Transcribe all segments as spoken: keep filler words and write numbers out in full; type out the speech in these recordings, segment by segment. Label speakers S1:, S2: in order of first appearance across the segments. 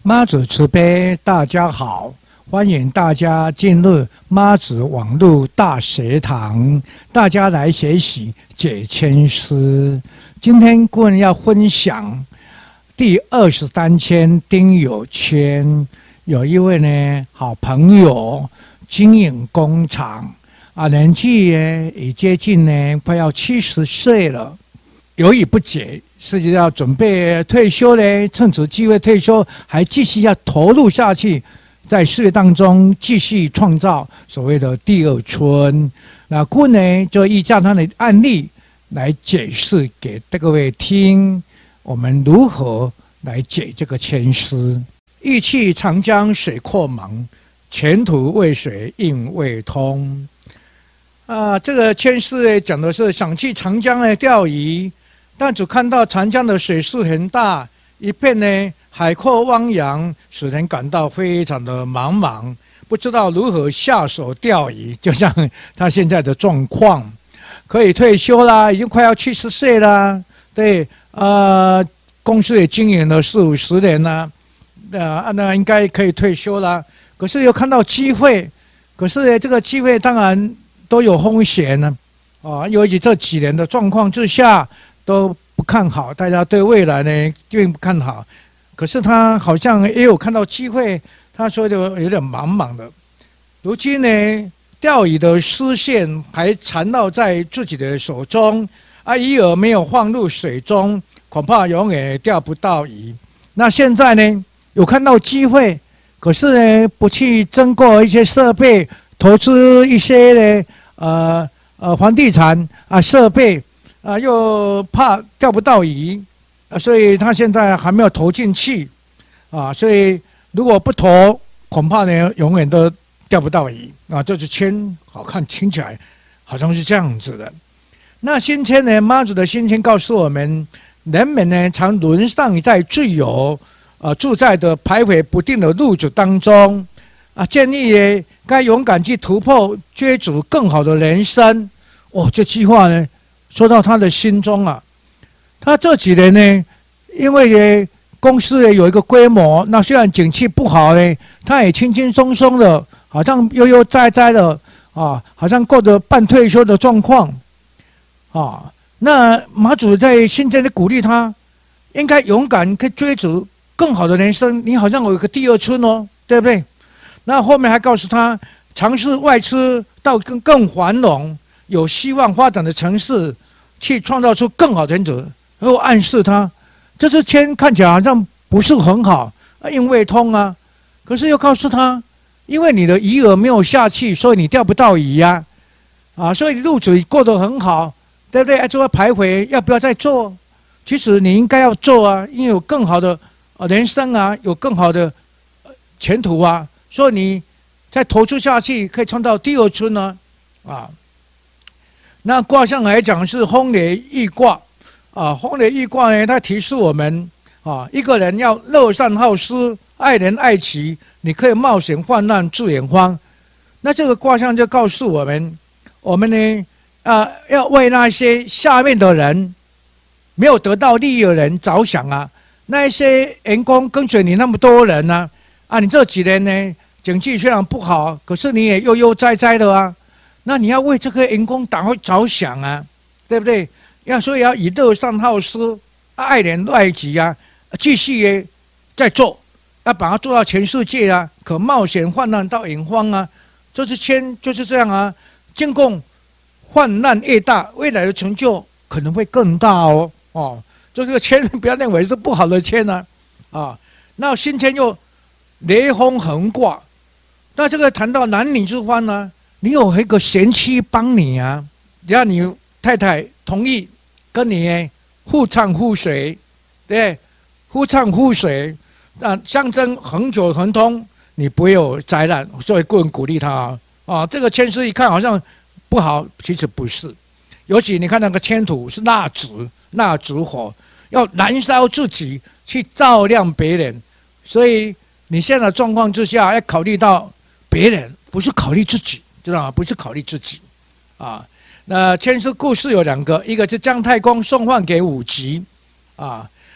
S1: 妈祖慈悲，大家好，欢迎大家进入妈祖网络大学堂，大家来学习解签诗。今天顾问要分享第二十三签丁酉签，有一位呢好朋友经营工厂啊，年纪呢也接近呢快要七十岁了，犹豫不决。 是要准备退休呢，趁此机会退休，还继续要投入下去，在事业当中继续创造所谓的第二春。那顾问呢，就依照他的案例来解释给各位听，我们如何来解这个签诗。意气长江水阔茫，前途未水应未通。啊，这个签诗呢，讲的是想去长江呢钓鱼。 但只看到长江的水势很大，一片呢海阔汪洋，使人感到非常的茫茫，不知道如何下手钓鱼。就像他现在的状况，可以退休啦，已经快要七十岁啦。对，呃，公司也经营了四五十年啦，呃，那应该可以退休啦。可是又看到机会，可是呢，这个机会当然都有风险呢。啊，尤其这几年的状况之下。 都不看好，大家对未来呢并不看好。可是他好像也有看到机会，他说的有点茫茫的。如今呢，钓鱼的丝线还缠绕在自己的手中，啊，鱼饵没有放入水中，恐怕永远钓不到鱼。那现在呢，有看到机会，可是呢，不去增购一些设备，投资一些呢，呃呃，房地产啊设备。 啊，又怕钓不到鱼，啊，所以他现在还没有投进去，啊，所以如果不投，恐怕呢永远都钓不到鱼啊。这支签好看，听起来好像是这样子的。那新签呢，妈祖的新签告诉我们，人们呢常沦丧在自由、呃自在的徘徊不定的路子当中，啊，建议呢该勇敢去突破，追逐更好的人生。哦，这句话呢。 说到他的心中啊，他这几年呢，因为呢公司呢有一个规模，那虽然景气不好呢，他也轻轻松松的，好像悠悠哉哉的啊，好像过着半退休的状况啊。那马祖在现在的鼓励他，应该勇敢去追逐更好的人生。你好像有一个第二春哦，对不对？那后面还告诉他，尝试外出到更更繁荣、有希望发展的城市。 去创造出更好的人者，然后暗示他，这支签看起来好像不是很好，应未通啊。可是又告诉他，因为你的鱼饵没有下去，所以你钓不到鱼呀、啊，啊，所以路子过得很好，对不对？就要徘徊，要不要再做？其实你应该要做啊，因为有更好的人生啊，有更好的前途啊，所以你再投资下去，可以创造第二春呢，啊。 那卦象来讲是风雷易卦，啊，风雷易卦呢，它提示我们啊，一个人要乐善好施、爱人爱己，你可以冒险患难治远方。那这个卦象就告诉我们，我们呢，啊，要为那些下面的人没有得到利益的人着想啊。那一些员工跟随你那么多人呢、啊，啊，你这几年呢，经济虽然不好，可是你也悠悠哉哉的啊。 那你要为这个员工着着想啊，对不对？要所以要以乐善好施、爱人爱己啊，继续耶在做，要把它做到全世界啊，可冒险患难到远方啊。这支签就是这样啊，经过患难越大，未来的成就可能会更大哦。哦，就这个签不要认为是不好的签啊，啊，那新签又雷锋横卦，那这个谈到男女之欢呢？ 你有一个贤妻帮你啊，只要你太太同意跟你互唱互随，对，互唱互随，啊，象征恒久恒通，你不会有灾难，所以顾问鼓励他啊。啊，这个签诗一看好像不好，其实不是，尤其你看那个签土是蜡烛，蜡烛火要燃烧自己去照亮别人，所以你现在的状况之下要考虑到别人，不是考虑自己。 知道吗？不是考虑自己，啊，那签诗故事有两个，一个是姜太公送饭给武吉，啊，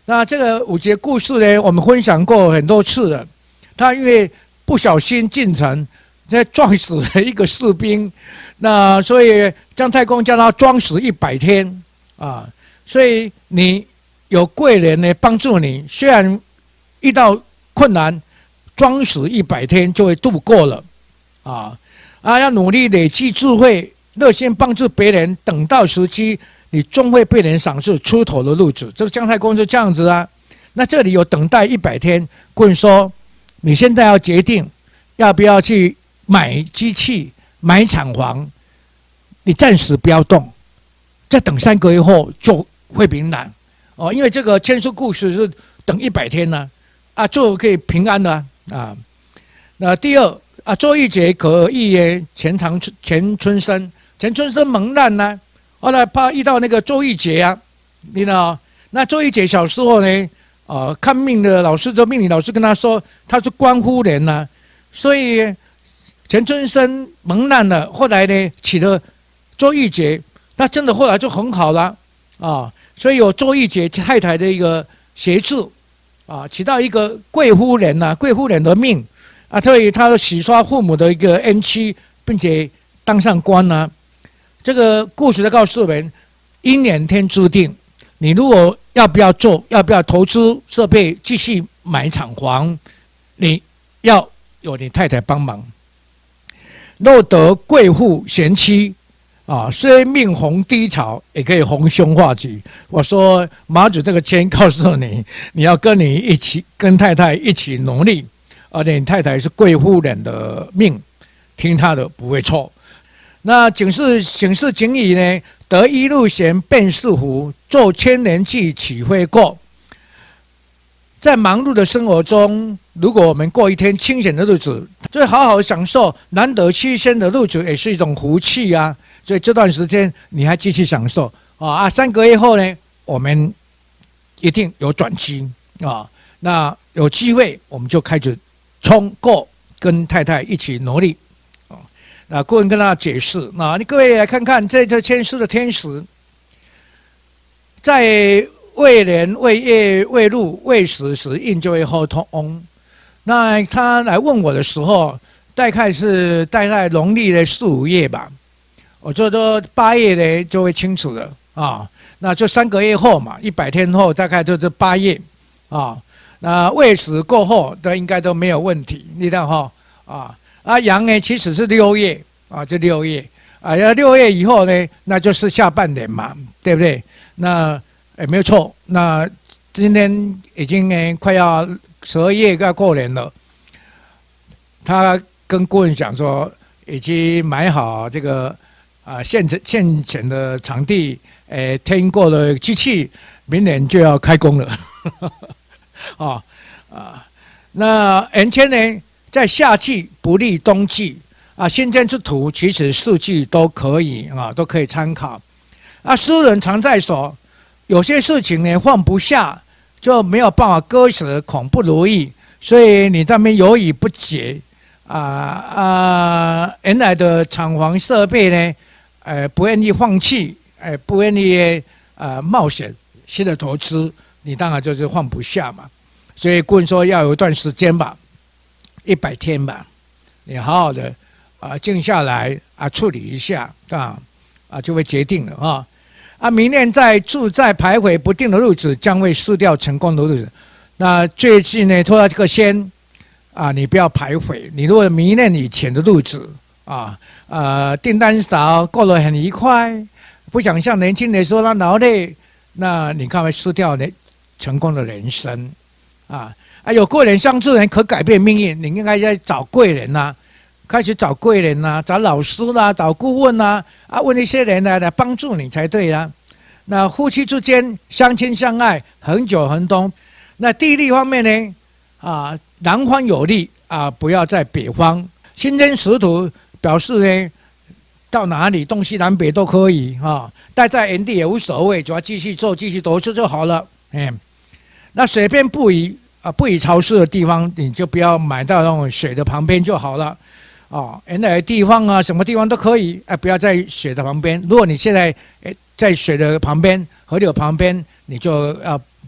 S1: 那这个五节故事呢，我们分享过很多次了。他因为不小心进城，在撞死了一个士兵，那所以姜太公叫他装死一百天啊。所以你有贵人呢帮助你，虽然遇到困难，装死一百天就会度过了啊啊！要努力累积智慧，热心帮助别人，等到时机，你终会被人赏识出头的日子。这个姜太公是这样子啊。那这里有等待一百天，棍说你现在要决定要不要去买机器、买厂房，你暂时不要动，再等三个月后就会明朗哦。因为这个千书故事是等一百天呢、啊，啊，就可以平安了 啊, 啊。那第二啊，周玉节可忆耶钱长钱春生，钱春生蒙难呢、啊，后来怕遇到那个周玉节啊，你知道？那周玉节小时候呢？啊、呃，看命的老师，这命理老师跟他说他是官夫人呐、啊，所以钱春生蒙难了。后来呢，起了周玉节，那真的后来就很好了啊。所以有周玉节太太的一个协助啊，起到一个贵夫人呐、啊，贵夫人的命啊，所以他洗刷父母的一个恩妻，并且当上官呐、啊。这个故事在告诉我们，因缘天注定。你如果要不要做，要不要投资设备，继续买厂房，你要有你太太帮忙。若得贵妇贤妻啊，虽命逢低潮，也可以逢凶化吉。我说马祖这个签告诉你，你要跟你一起，跟太太一起努力，而且你太太是贵妇人的命，听她的不会错。那警示警示警语呢？得一路闲，便是福；做千年计，岂会过？在忙碌的生活中，如果我们过一天清闲的日子，就好好享受难得七仙的日子，也是一种福气啊！所以这段时间你还继续享受啊！啊，三个月后呢，我们一定有转机啊！那有机会，我们就开始冲过，跟太太一起努力。那顾问跟他解释，那你各位来看看这这签诗的天时，在未年、未月、未入、未时时印就会后通。那他来问我的时候，大概是大概农历的四五月吧，我就说八月呢就会清楚了啊。那就三个月后嘛，一百天后大概就是八月啊。那未时过后都应该都没有问题，你看哈啊。啊，阳呢其实是六月啊，就六月啊，要六月以后呢，那就是下半年嘛，对不对？那也没有错。那今天已经呢快要十二月要过年了，他跟顾问讲说，已经买好这个啊现成现成的场地，诶，添购的机器，明年就要开工了。啊啊，那原先呢？在夏季不利冬季啊，先天之土其实四季都可以啊，都可以参考。啊，诗人常在说，有些事情呢放不下，就没有办法割舍，恐不如意，所以你在那边犹豫不决啊啊！原来的厂房设备呢，呃，不愿意放弃，呃，不愿意呃冒险新的投资，你当然就是放不下嘛。所以顾问说要有一段时间吧。一百天吧，你好好的啊静下来啊处理一下啊啊就会决定了啊啊明年在住在徘徊不定的日子将会失掉成功的日子。那最近呢拖到这个先啊，你不要徘徊。你如果迷恋以前的日子啊呃订单少，过得很愉快，不想像年轻的时候那劳累，那你看会失掉你成功的人生啊。啊，有贵人相助人可改变命运，你应该在找贵人呐、啊，开始找贵人呐、啊，找老师啦、啊，找顾问呐、啊，啊，问一些人来来帮助你才对啦、啊。那夫妻之间相亲相爱，恒久恒冬。那地利方面呢？啊，南方有利啊，不要在北方。新生石土表示呢，到哪里东西南北都可以啊，待在原地也无所谓，只要继续做，继续投资就好了。嗯，那水边不宜。啊，不宜潮湿的地方，你就不要买到那种水的旁边就好了。哦，原来的地方啊，什么地方都可以，哎，不要在水的旁边。如果你现在哎在水的旁边、河流旁边，你就要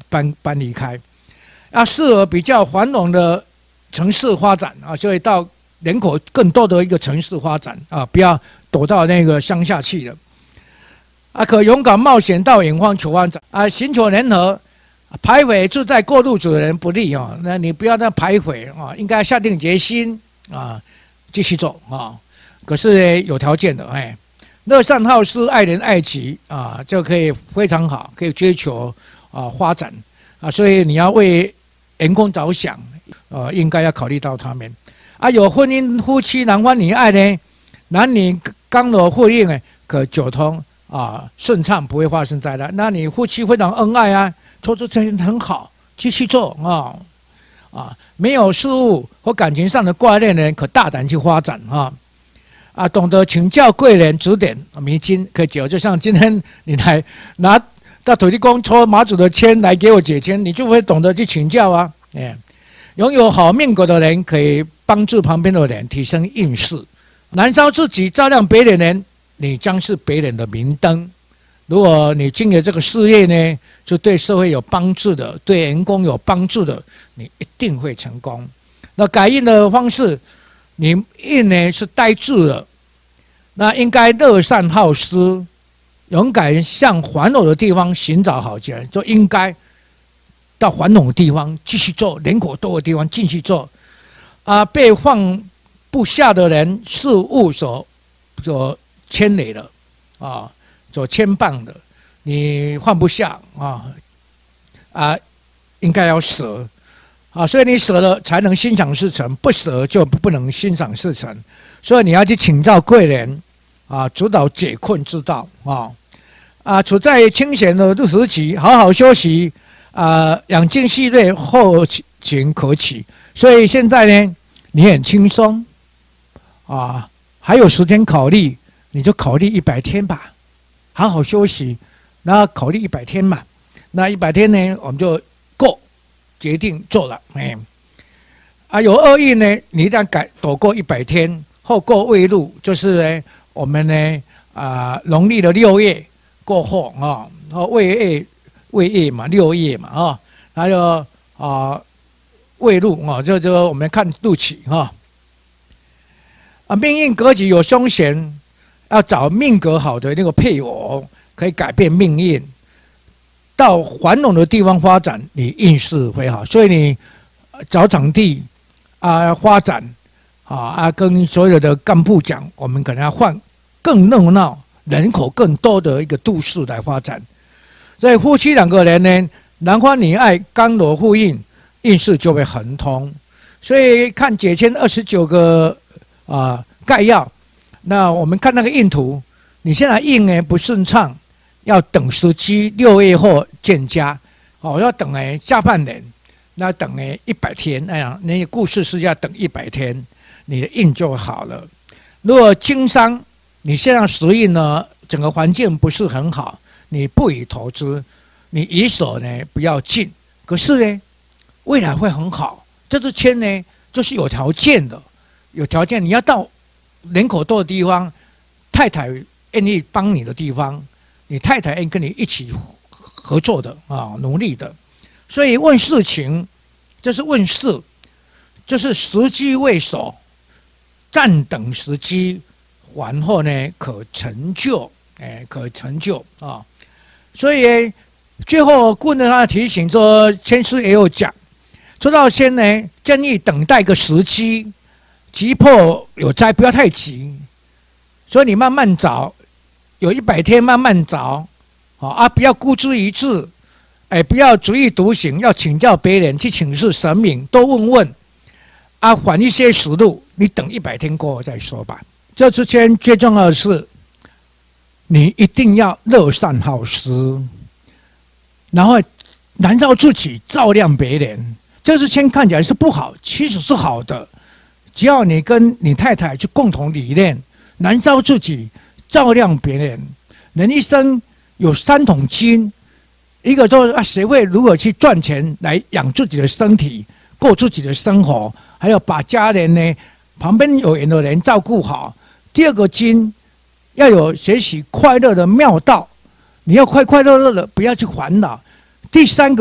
S1: 搬搬离开，要适合比较繁荣的城市发展啊，所以到人口更多的一个城市发展啊，不要躲到那个乡下去了。啊，可勇敢冒险到远方求发展啊，寻求联合。徘徊住在过路子的人不利啊，那你不要再徘徊啊，应该下定决心啊，继续做啊。可是有条件的，哎，乐善好施、爱人爱己啊，就可以非常好，可以追求啊发展啊。所以你要为员工着想，呃，应该要考虑到他们啊。有婚姻夫妻男欢女爱呢，男女刚柔互应哎，可久通啊，顺畅，不会发生灾难。那你夫妻非常恩爱啊。做做这很好，继续做啊啊！没有事物或感情上的挂念的人，可大胆去发展啊啊！懂得请教贵人指点迷津，可以解。就像今天你来拿到土地公抽马祖的签来给我解签，你就会懂得去请教啊！哎，拥有好命格的人，可以帮助旁边的人提升运势，燃烧自己，照亮别人的人，你将是别人的明灯。如果你经营这个事业呢，就对社会有帮助的，对员工有帮助的，你一定会成功。那改运的方式，你运呢是呆滞了，那应该乐善好施，勇敢向繁荣的地方寻找好机会，就应该到繁荣的地方继续做，人口多的地方继续做。啊，被放不下的人事物所所牵累了啊。所牵绊的，你放不下啊啊，应该要舍啊，所以你舍了才能心想事成，不舍就不能心想事成。所以你要去请教贵人啊，指导解困之道啊啊，处在清闲的时期，好好休息啊，养精蓄锐，后勤可期。所以现在呢，你很轻松啊，还有时间考虑，你就考虑一百天吧。好好休息，然后考虑一百天嘛。那一百天呢，我们就够决定做了。哎，啊，有恶运呢，你一旦改躲过一百天，后过未入，就是呢，我们呢啊，农历的六月过后啊，哦，未月未月嘛，六月嘛啊，还有啊未入啊，就就我们看日期哈。啊，命运格局有凶险。要找命格好的那个配偶，可以改变命运。到繁荣的地方发展，你运势会好。所以你找场地啊，发展啊啊，跟所有的干部讲，我们可能要换更热闹、人口更多的一个都市来发展。所以夫妻两个人呢，男欢女爱，刚柔互应，运势就会亨通。所以看解签二十九个啊概要。那我们看那个印图，你现在印呢不顺畅，要等时机，六月后见家，哦，要等哎下半年，那等哎一百天，那样那故事是要等一百天，你的印就好了。如果经商，你现在时运呢，整个环境不是很好，你不宜投资，你移手呢不要进，可是呢，未来会很好。这支签呢，就是有条件的，有条件你要到。人口多的地方，太太愿意帮你的地方，你太太愿意跟你一起合作的啊，努力的。所以问事情，就是问事，就是时机未熟，暂等时机，完后呢可成就，哎，可成就啊。所以最后顾问他提醒说，签师也有讲，说到先呢，建议等待个时机。急迫有灾，不要太急，所以你慢慢找，有一百天慢慢找，好啊，不要孤注一掷，哎，不要主意独行，要请教别人，去请示神明，多问问，啊，缓一些时路，你等一百天过后再说吧。这之前最重要的是，你一定要乐善好施，然后燃烧自己，照亮别人。这之前看起来是不好，其实是好的。只要你跟你太太去共同理念，燃烧自己，照亮别人。人一生有三桶金，一个说啊，学会如何去赚钱来养自己的身体，过自己的生活，还要把家人呢旁边有缘的人照顾好。第二个金，要有学习快乐的妙道，你要快快乐乐的，不要去烦恼。第三个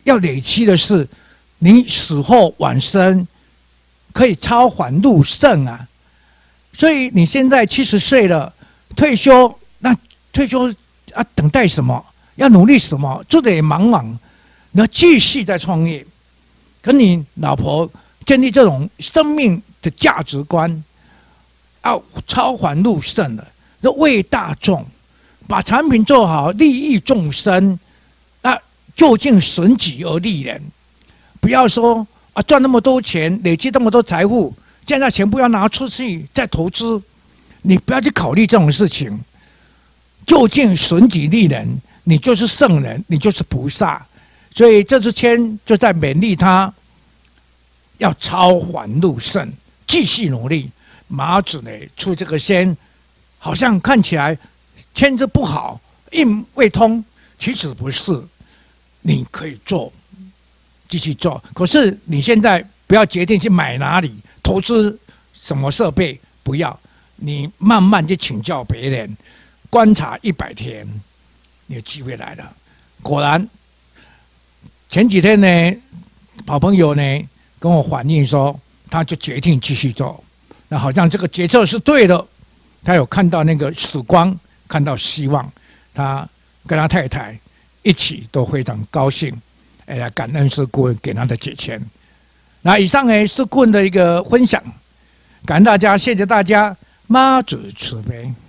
S1: 要累积的是，你死后往生可以超凡入圣啊。所以你现在七十岁了，退休，那退休啊，等待什么？要努力什么？做得也忙忙，你要继续再创业，跟你老婆建立这种生命的价值观，要超凡入圣了，要为大众把产品做好，利益众生，啊，就近损己而利人。不要说啊，赚那么多钱，累积那么多财富，现在钱不要拿出去再投资，你不要去考虑这种事情。就近损己利人，你就是圣人，你就是菩萨。所以这支签就在勉励他要超凡入圣，继续努力。马子呢出这个签，好像看起来签字不好，印未通，其实不是。你可以做，继续做。可是你现在不要决定去买哪里，投资什么设备，不要。你慢慢去请教别人，观察一百天，你的机会来了。果然，前几天呢，好朋友呢跟我反映说，他就决定继续做。那好像这个决策是对的，他有看到那个曙光，看到希望，他跟他太太一起都非常高兴，哎，感恩师顾问给他的解签。那以上呢是顾问的一个分享，感恩大家，谢谢大家，妈祖慈悲。